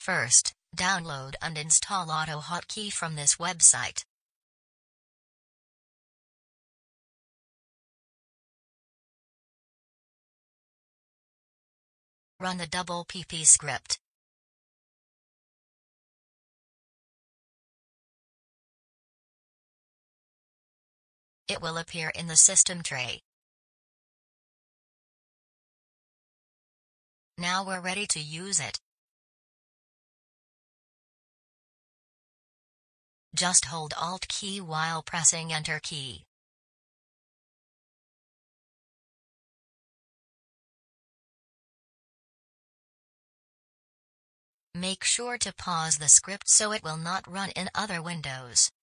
First, download and install AutoHotkey from this website. Run the double-pp script. It will appear in the system tray. Now we're ready to use it. Just hold Alt key while pressing Enter key. Make sure to pause the script so it will not run in other windows.